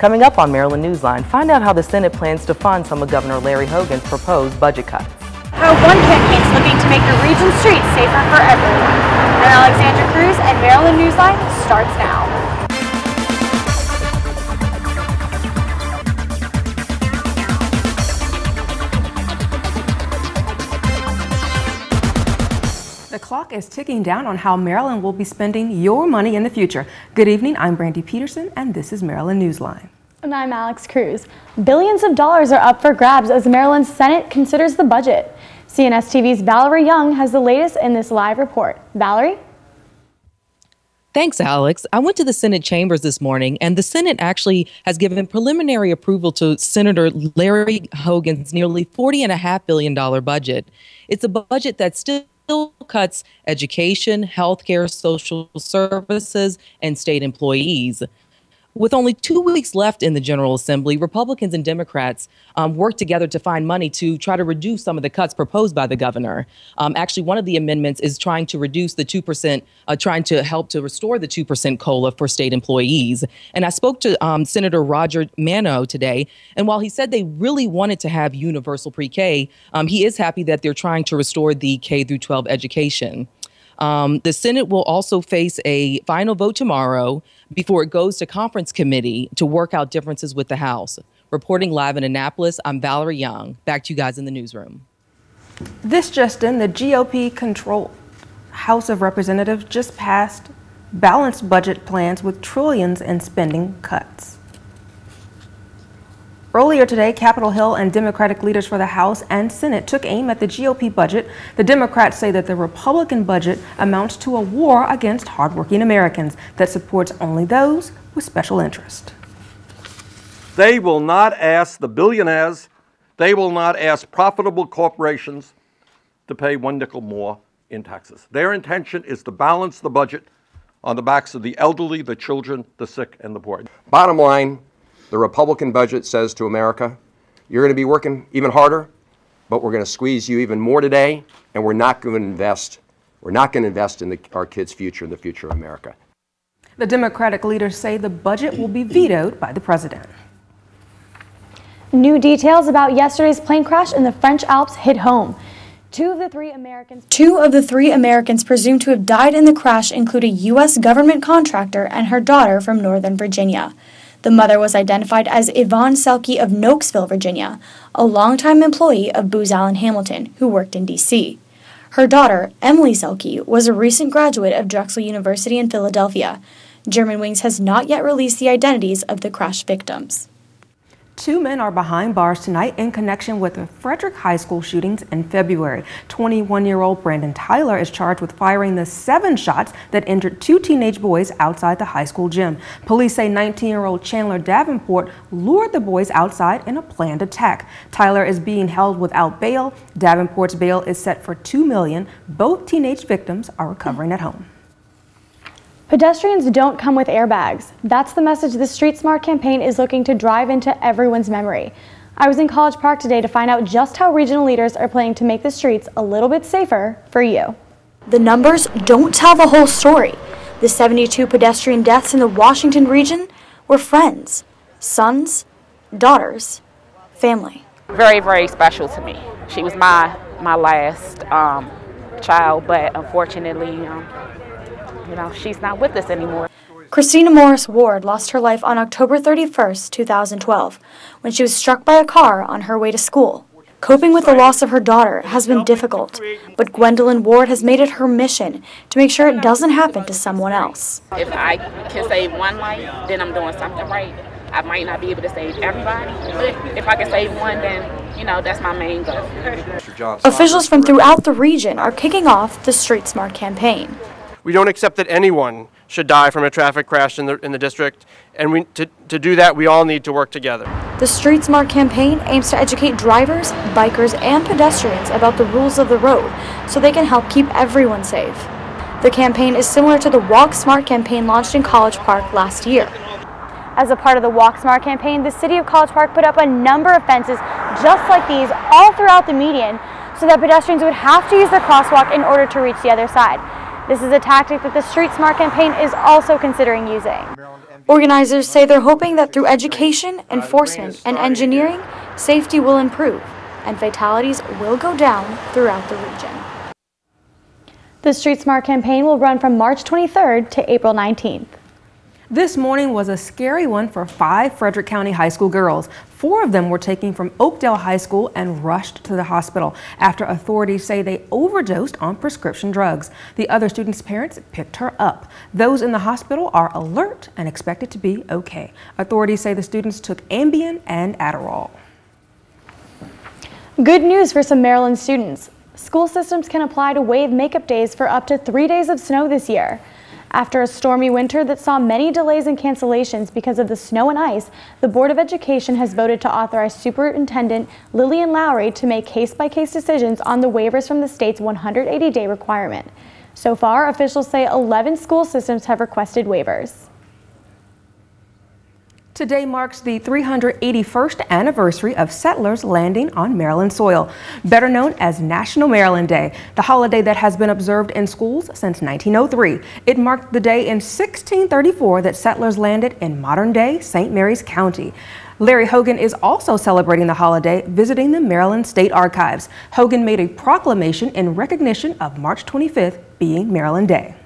Coming up on Maryland Newsline, find out how the Senate plans to fund some of Governor Larry Hogan's proposed budget cuts. How one campaign is looking to make the region's streets safer for everyone. I'm Alexandra Cruz, and Maryland Newsline starts now. The clock is ticking down on how Maryland will be spending your money in the future. Good evening, I'm Brandy Peterson, and this is Maryland Newsline. And I'm Alex Cruz. Billions of dollars are up for grabs as Maryland's Senate considers the budget. CNS TV's Valerie Young has the latest in this live report. Valerie? Thanks, Alex. I went to the Senate chambers this morning, and the Senate actually has given preliminary approval to Senator Larry Hogan's nearly $40.5 billion budget. It's a budget that still cuts education, healthcare, social services, and state employees. With only 2 weeks left in the General Assembly, Republicans and Democrats worked together to find money to try to reduce some of the cuts proposed by the governor. Actually, one of the amendments is trying to reduce the 2%, trying to help to restore the 2% COLA for state employees. And I spoke to Senator Roger Mano today, and while he said they really wanted to have universal pre-K, he is happy that they're trying to restore the K through 12 education. The Senate will also face a final vote tomorrow before it goes to conference committee to work out differences with the House. Reporting live in Annapolis, I'm Valerie Young. Back to you guys in the newsroom. This just in, the GOP-controlled House of Representatives just passed balanced budget plans with trillions in spending cuts. Earlier today, Capitol Hill and Democratic leaders for the House and Senate took aim at the GOP budget. The Democrats say that the Republican budget amounts to a war against hardworking Americans that supports only those with special interest. They will not ask the billionaires, they will not ask profitable corporations to pay one nickel more in taxes. Their intention is to balance the budget on the backs of the elderly, the children, the sick, and the poor. Bottom line, the Republican budget says to America, you're going to be working even harder, but we're going to squeeze you even more today, and we're not going to invest. We're not going to invest in our kids' future and the future of America. The Democratic leaders say the budget will be vetoed by the president. New details about yesterday's plane crash in the French Alps hit home. Two of the three Americans presumed to have died in the crash include a U.S. government contractor and her daughter from Northern Virginia. The mother was identified as Yvonne Selke of Nokesville, Virginia, a longtime employee of Booz Allen Hamilton who worked in D.C. Her daughter, Emily Selke, was a recent graduate of Drexel University in Philadelphia. Germanwings has not yet released the identities of the crash victims. 2 men are behind bars tonight in connection with the Frederick High School shootings in February. 21-year-old Brandon Tyler is charged with firing the 7 shots that injured 2 teenage boys outside the high school gym. Police say 19-year-old Chandler Davenport lured the boys outside in a planned attack. Tyler is being held without bail. Davenport's bail is set for $2 million. Both teenage victims are recovering at home. Pedestrians don't come with airbags. That's the message the Street Smart campaign is looking to drive into everyone's memory. I was in College Park today to find out just how regional leaders are planning to make the streets a little bit safer for you. The numbers don't tell the whole story. The 72 pedestrian deaths in the Washington region were friends, sons, daughters, family. Very, very special to me. She was my last child, but unfortunately, she's not with us anymore. Christina Morris Ward lost her life on October 31st, 2012, when she was struck by a car on her way to school. Coping with the loss of her daughter has been difficult, but Gwendolyn Ward has made it her mission to make sure it doesn't happen to someone else. If I can save one life, then I'm doing something right. I might not be able to save everybody, but if I can save one, then, that's my main goal. Officials from throughout the region are kicking off the Street Smart campaign. We don't accept that anyone should die from a traffic crash in the district, and to do that, we all need to work together. The Street Smart campaign aims to educate drivers, bikers, and pedestrians about the rules of the road so they can help keep everyone safe. The campaign is similar to the Walk Smart campaign launched in College Park last year. As a part of the Walk Smart campaign, the city of College Park put up a number of fences just like these all throughout the median so that pedestrians would have to use the crosswalk in order to reach the other side. This is a tactic that the Street Smart campaign is also considering using. Organizers say they're hoping that through education, enforcement, and engineering, safety will improve and fatalities will go down throughout the region. The Street Smart campaign will run from March 23rd to April 19th. This morning was a scary one for 5 Frederick County High School girls. 4 of them were taken from Oakdale High School and rushed to the hospital after authorities say they overdosed on prescription drugs. The other students' parents picked her up. Those in the hospital are alert and expected to be okay. Authorities say the students took Ambien and Adderall. Good news for some Maryland students. School systems can apply to waive makeup days for up to 3 days of snow this year. After a stormy winter that saw many delays and cancellations because of the snow and ice, the Board of Education has voted to authorize Superintendent Lillian Lowry to make case-by-case decisions on the waivers from the state's 180-day requirement. So far, officials say 11 school systems have requested waivers. Today marks the 381st anniversary of settlers landing on Maryland soil, better known as National Maryland Day, the holiday that has been observed in schools since 1903. It marked the day in 1634 that settlers landed in modern-day St. Mary's County. Larry Hogan is also celebrating the holiday, visiting the Maryland State Archives. Hogan made a proclamation in recognition of March 25th being Maryland Day.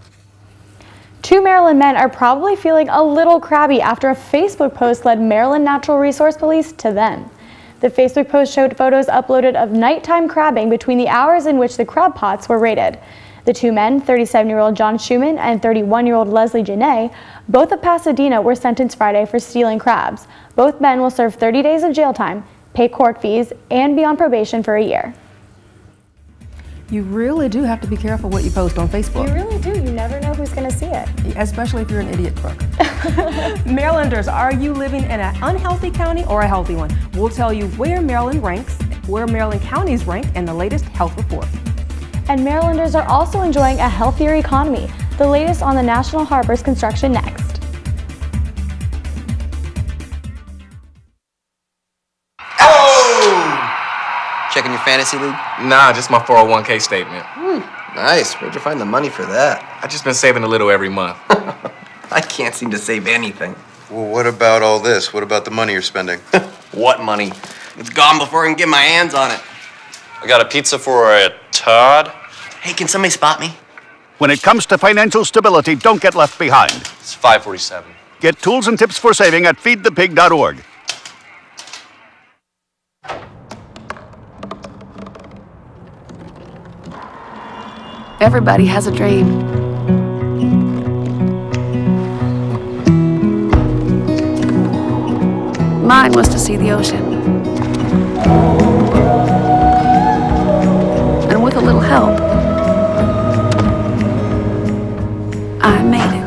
2 Maryland men are probably feeling a little crabby after a Facebook post led Maryland Natural Resource Police to them. The Facebook post showed photos uploaded of nighttime crabbing between the hours in which the crab pots were raided. The 2 men, 37-year-old John Schumann and 31-year-old Leslie Janae, both of Pasadena, were sentenced Friday for stealing crabs. Both men will serve 30 days of jail time, pay court fees, and be on probation for a year. You really do have to be careful what you post on Facebook. You really do. You never know who's going to see it. Especially if you're an idiot crook. Marylanders, are you living in an unhealthy county or a healthy one? We'll tell you where Maryland counties rank in the latest health report. And Marylanders are also enjoying a healthier economy. The latest on the National Harbor's construction next. Checking your fantasy league? Nah, just my 401k statement. Nice. Where'd you find the money for that? I just been saving a little every month. I can't seem to save anything. Well, what about all this? What about the money you're spending? What money? It's gone before I can get my hands on it. I got a pizza for a Todd. Hey, can somebody spot me? When it comes to financial stability, don't get left behind. It's 547. Get tools and tips for saving at feedthepig.org. Everybody has a dream. Mine was to see the ocean. And with a little help, I made it.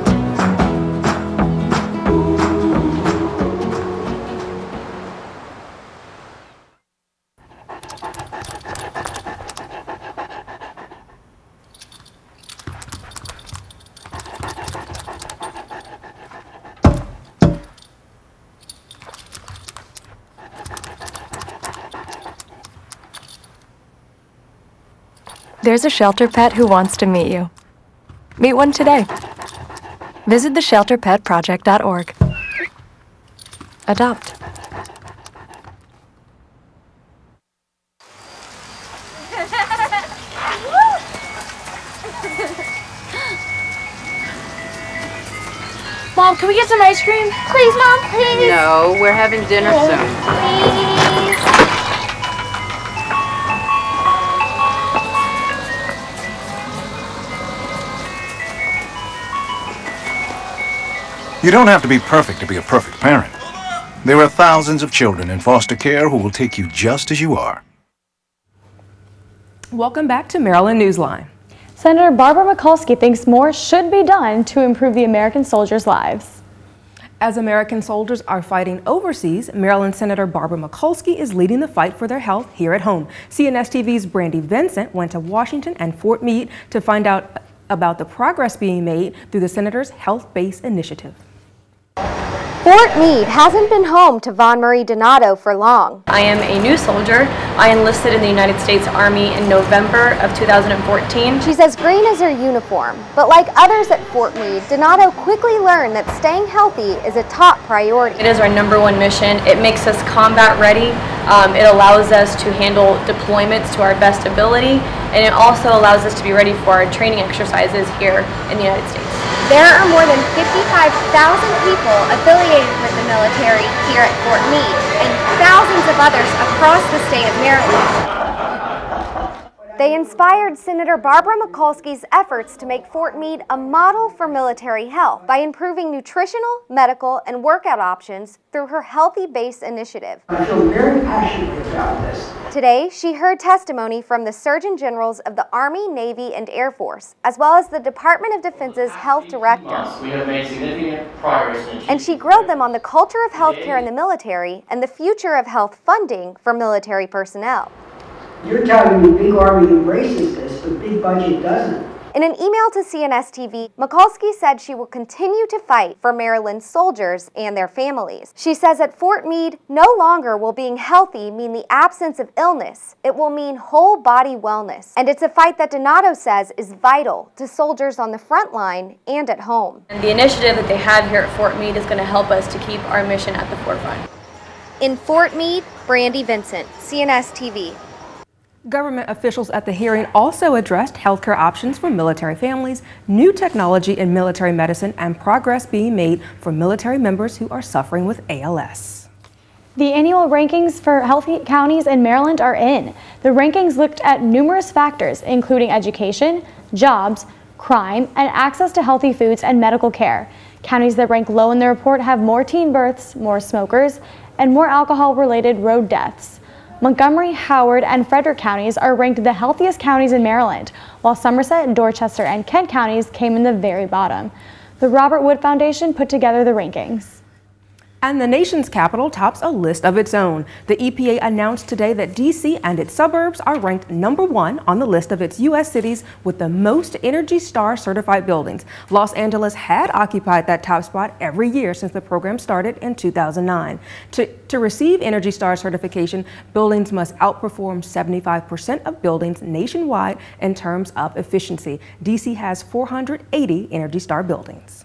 There's a shelter pet who wants to meet you. Meet one today. Visit theshelterpetproject.org. Adopt. Mom, can we get some ice cream? Please, Mom, please. No, we're having dinner soon. Please. You don't have to be perfect to be a perfect parent. There are thousands of children in foster care who will take you just as you are. Welcome back to Maryland Newsline. Senator Barbara Mikulski thinks more should be done to improve the American soldiers' lives. As American soldiers are fighting overseas, Maryland Senator Barbara Mikulski is leading the fight for their health here at home. CNS TV's Brandy Vincent went to Washington and Fort Meade to find out about the progress being made through the senator's Health Base initiative. Fort Meade hasn't been home to Vaughn Marie Donato for long. I am a new soldier. I enlisted in the United States Army in November of 2014. She says green is her uniform, but like others at Fort Meade, Donato quickly learned that staying healthy is a top priority. It is our #1 mission. It makes us combat ready. It allows us to handle deployments to our best ability, and it also allows us to be ready for our training exercises here in the United States. There are more than 55,000 people affiliated with the military here at Fort Meade, and thousands of others across the state of Maryland. They inspired Senator Barbara Mikulski's efforts to make Fort Meade a model for military health by improving nutritional, medical, and workout options through her Healthy Base initiative. I feel very passionate about this. Today, she heard testimony from the Surgeon Generals of the Army, Navy, and Air Force, as well as the Department of Defense's Health Director. We have made significant progress in And she grilled them on the culture of healthcare in the military and the future of health funding for military personnel. You're telling me Big Army embraces this, but Big Budget doesn't. In an email to CNS TV, Mikulski said she will continue to fight for Maryland's soldiers and their families. She says at Fort Meade, no longer will being healthy mean the absence of illness. It will mean whole body wellness. And it's a fight that Donato says is vital to soldiers on the front line and at home. And the initiative that they have here at Fort Meade is going to help us to keep our mission at the forefront. In Fort Meade, Brandy Vincent, CNS TV. Government officials at the hearing also addressed healthcare options for military families, new technology in military medicine, and progress being made for military members who are suffering with ALS. The annual rankings for healthy counties in Maryland are in. The rankings looked at numerous factors, including education, jobs, crime, and access to healthy foods and medical care. Counties that rank low in the report have more teen births, more smokers, and more alcohol-related road deaths. Montgomery, Howard, and Frederick counties are ranked the healthiest counties in Maryland, while Somerset, Dorchester, and Kent counties came in the very bottom. The Robert Wood Foundation put together the rankings. And the nation's capital tops a list of its own. The EPA announced today that D.C. and its suburbs are ranked #1 on the list of its U.S. cities with the most Energy Star certified buildings. Los Angeles had occupied that top spot every year since the program started in 2009. To receive Energy Star certification, buildings must outperform 75% of buildings nationwide in terms of efficiency. D.C. has 480 Energy Star buildings.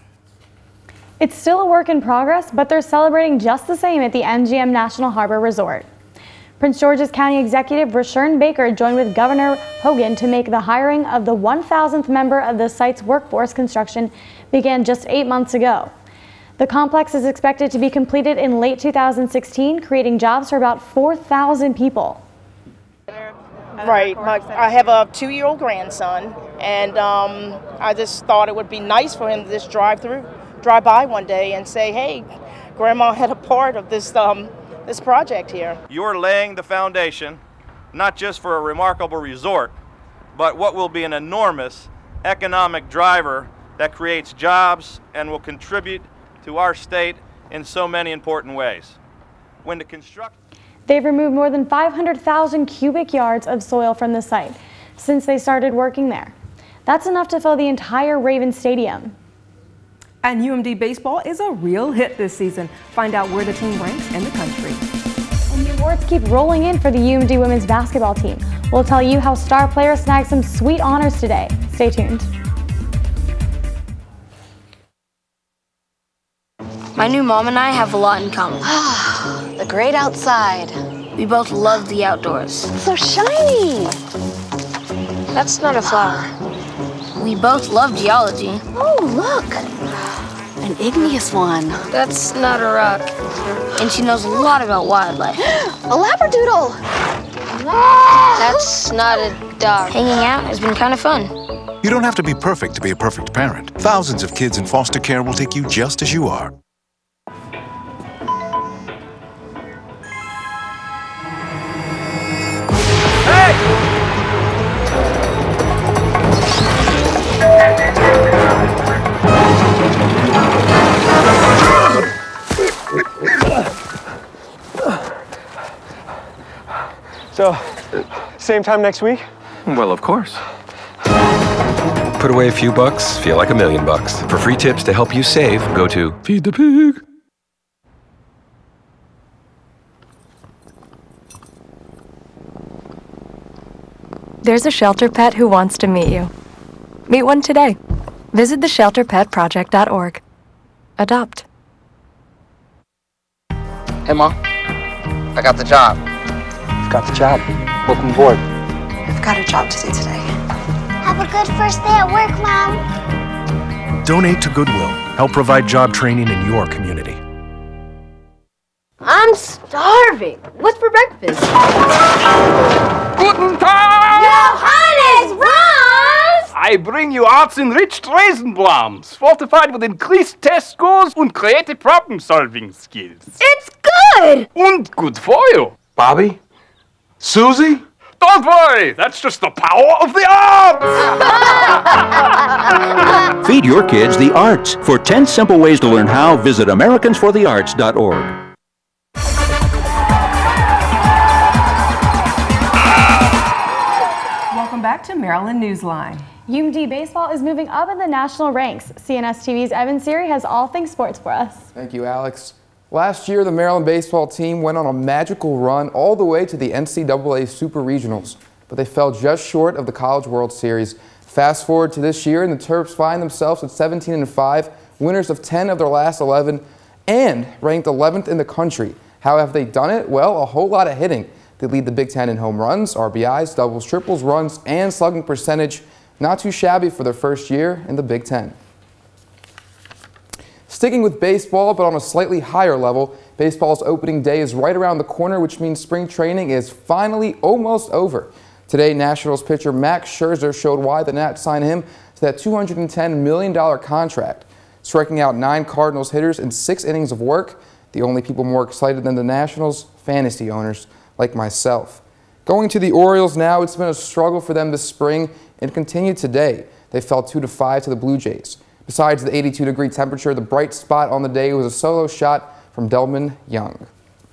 It's still a work in progress, but they're celebrating just the same at the MGM National Harbor Resort. Prince George's County Executive Rashern Baker joined with Governor Hogan to make the hiring of the 1,000th member of the site's workforce construction began just 8 months ago. The complex is expected to be completed in late 2016, creating jobs for about 4,000 people. Right. I have a 2-year-old grandson, and I just thought it would be nice for him to just drive by one day and say, hey, Grandma had a part of this this project here. You're laying the foundation, not just for a remarkable resort, but what will be an enormous economic driver that creates jobs and will contribute to our state in so many important ways. When the construction... They've removed more than 500,000 cubic yards of soil from the site since they started working there. That's enough to fill the entire Raven Stadium. And UMD baseball is a real hit this season. Find out where the team ranks in the country. And the awards keep rolling in for the UMD women's basketball team. We'll tell you how star players snagged some sweet honors today. Stay tuned. My new mom and I have a lot in common. The great outside. We both love the outdoors. It's so shiny. That's not a flower. We both love geology. Oh, look. An igneous one. That's not a rock. And she knows a lot about wildlife. A labradoodle. That's not a dog. Hanging out has been kind of fun. You don't have to be perfect to be a perfect parent. Thousands of kids in foster care will take you just as you are. So, same time next week? Well, of course. Put away a few bucks, feel like $1,000,000. For free tips to help you save, go to Feed the Pig. There's a shelter pet who wants to meet you. Meet one today. Visit theshelterpetproject.org. Adopt. Hey, Mom. I got the job. You've got the job. Welcome aboard. I've got a job to do today. Have a good first day at work, Mom. Donate to Goodwill. Help provide job training in your community. I'm starving. What's for breakfast? Guten Tag! Johannes, Ross! I bring you arts-enriched Raisinblams, fortified with increased test scores and creative problem-solving skills. It's good! And good for you. Bobby? Susie? Don't worry, that's just the power of the arts! Feed your kids the arts. For 10 simple ways to learn how, visit AmericansForTheArts.org. Welcome back to Maryland Newsline. UMD baseball is moving up in the national ranks. CNS TV's Evan Siri has all things sports for us. Thank you, Alex. Last year, the Maryland baseball team went on a magical run all the way to the NCAA Super Regionals, but they fell just short of the College World Series. Fast forward to this year, and the Terps find themselves at 17-5, winners of 10 of their last 11, and ranked 11th in the country. How have they done it? Well, a whole lot of hitting. They lead the Big Ten in home runs, RBIs, doubles, triples, runs, and slugging percentage. Not too shabby for their first year in the Big Ten. Sticking with baseball, but on a slightly higher level, baseball's opening day is right around the corner, which means spring training is finally almost over. Today, Nationals pitcher Max Scherzer showed why the Nats signed him to that $210 million contract. Striking out 9 Cardinals hitters in 6 innings of work, the only people more excited than the Nationals, fantasy owners like myself. Going to the Orioles now, it's been a struggle for them this spring and continued today. They fell 2-5 to the Blue Jays. Besides the 82-degree temperature, the bright spot on the day was a solo shot from Delman Young.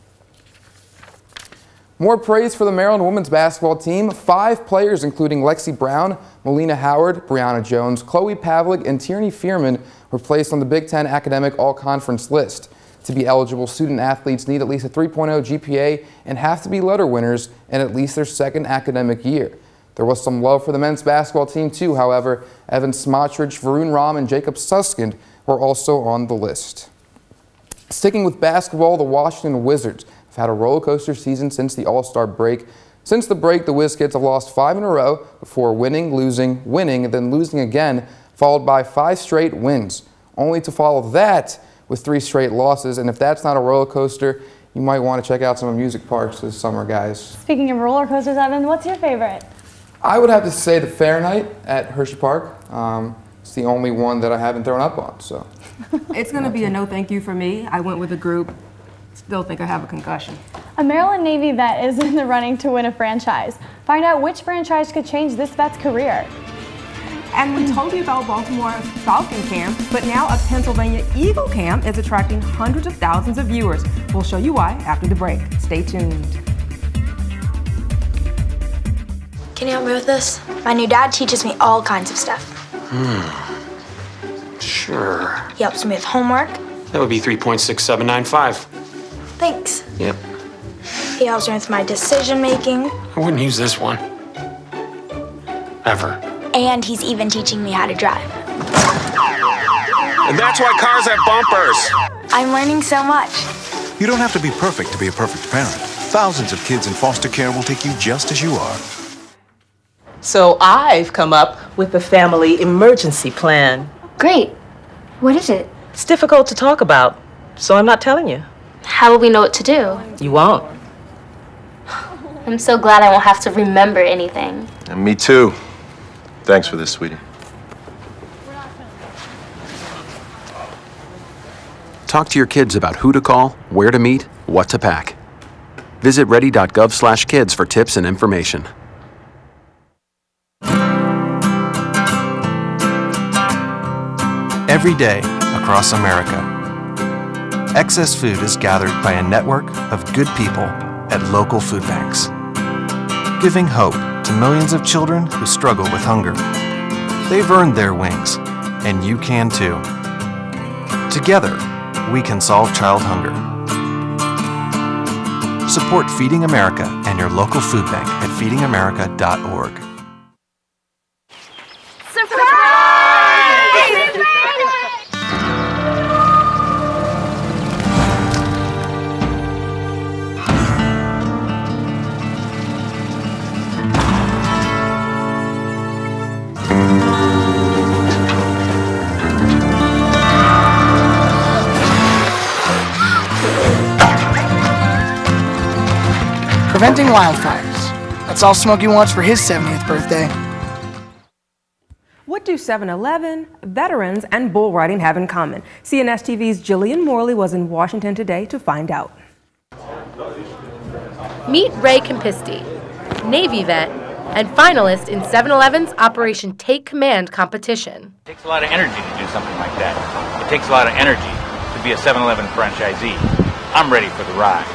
More praise for the Maryland women's basketball team. 5 players, including Lexi Brown, Melina Howard, Brianna Jones, Chloe Pavlik, and Tierney Fearman, were placed on the Big Ten Academic All-Conference list. To be eligible, student-athletes need at least a 3.0 GPA and have to be letter winners in at least their second academic year. There was some love for the men's basketball team too, however. Evan Smotrich, Varun Ram, and Jacob Suskind were also on the list. Sticking with basketball, the Washington Wizards have had a roller coaster season since the All-Star break. Since the break, the Wiz Kids have lost 5 in a row before winning, losing, winning, and then losing again, followed by 5 straight wins, only to follow that with 3 straight losses. And if that's not a roller coaster, you might want to check out some amusement parks this summer, guys. Speaking of roller coasters, Evan, what's your favorite? I would have to say the Fahrenheit at Hershey Park. It's the only one that I haven't thrown up on, so. It's going to be a no thank you for me. I went with a group. Still think I have a concussion. A Maryland Navy vet is in the running to win a franchise. Find out which franchise could change this vet's career. And we told you about Baltimore Falcon Camp, but now a Pennsylvania Eagle Camp is attracting hundreds of thousands of viewers. We'll show you why after the break. Stay tuned. Can you help me with this? My new dad teaches me all kinds of stuff. Sure. He helps me with homework. That would be 3.6795. Thanks. Yep. He helps me with my decision making. I wouldn't use this one. Ever. And he's even teaching me how to drive. And that's why cars have bumpers. I'm learning so much. You don't have to be perfect to be a perfect parent. Thousands of kids in foster care will take you just as you are. So I've come up with a family emergency plan. Great. What is it? It's difficult to talk about, so I'm not telling you. How will we know what to do? You won't. I'm so glad I won't have to remember anything. And me too. Thanks for this, sweetie. Talk to your kids about who to call, where to meet, what to pack. Visit ready.gov/kids for tips and information. Every day across America, excess food is gathered by a network of good people at local food banks, giving hope to millions of children who struggle with hunger. They've earned their wings, and you can too. Together, we can solve child hunger. Support Feeding America and your local food bank at feedingamerica.org. preventing wildfires. That's all Smokey wants for his 70th birthday. What do 7-Eleven, veterans, and bull riding have in common? CNS TV's Jillian Morley was in Washington today to find out. Meet Ray Campisti, Navy vet and finalist in 7-Eleven's Operation Take Command competition. It takes a lot of energy to do something like that. It takes a lot of energy to be a 7-Eleven franchisee. I'm ready for the ride.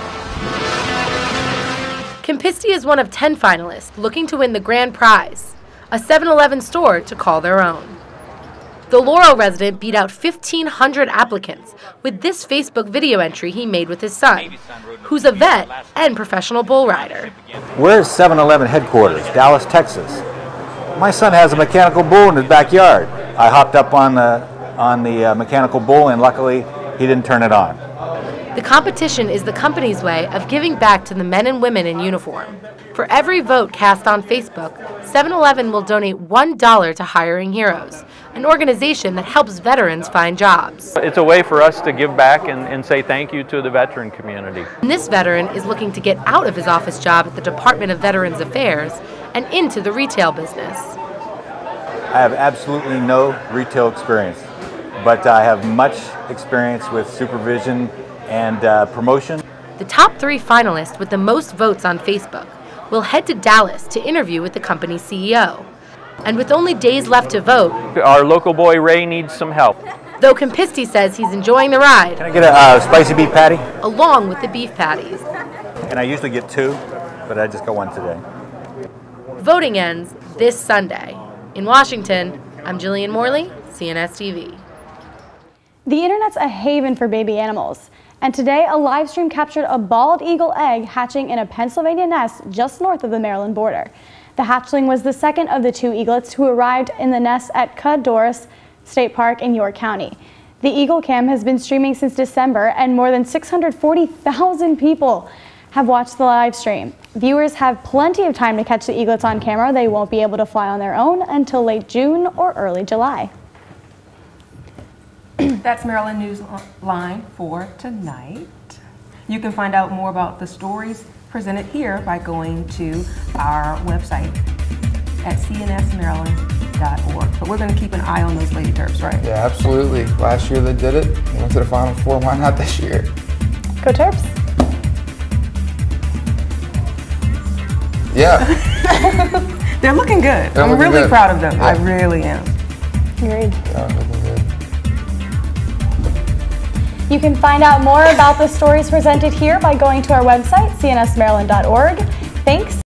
Campisti is one of 10 finalists looking to win the grand prize, a 7-Eleven store to call their own. The Laurel resident beat out 1,500 applicants with this Facebook video entry he made with his son, who's a vet and professional bull rider. Where's 7-Eleven headquarters? Dallas, Texas. My son has a mechanical bull in his backyard. I hopped up on the mechanical bull, and luckily he didn't turn it on. The competition is the company's way of giving back to the men and women in uniform. For every vote cast on Facebook, 7-Eleven will donate $1 to Hiring Heroes, an organization that helps veterans find jobs. It's a way for us to give back and say thank you to the veteran community. And this veteran is looking to get out of his office job at the Department of Veterans Affairs and into the retail business. I have absolutely no retail experience, but I have much experience with supervision and promotion. The top 3 finalists with the most votes on Facebook will head to Dallas to interview with the company's CEO. And with only days left to vote, our local boy Ray needs some help. Though Campisti says he's enjoying the ride. Can I get a spicy beef patty? Along with the beef patties. And I usually get 2, but I just got 1 today. Voting ends this Sunday. In Washington, I'm Jillian Morley, CNS TV. The internet's a haven for baby animals. And today, a live stream captured a bald eagle egg hatching in a Pennsylvania nest just north of the Maryland border. The hatchling was the second of the 2 eaglets who arrived in the nest at Cudorus State Park in York County. The Eagle Cam has been streaming since December, and more than 640,000 people have watched the live stream. Viewers have plenty of time to catch the eaglets on camera. They won't be able to fly on their own until late June or early July. That's Maryland Newsline for tonight. You can find out more about the stories presented here by going to our website at cnsmaryland.org. But we're going to keep an eye on those Lady Terps, right? Yeah, absolutely. Last year they did it. They went to the Final Four. Why not this year? Go Terps. Yeah. They're looking good. I'm really proud of them. Yeah. I really am. Agreed. Yeah, looking good. You can find out more about the stories presented here by going to our website, cnsmaryland.org. Thanks.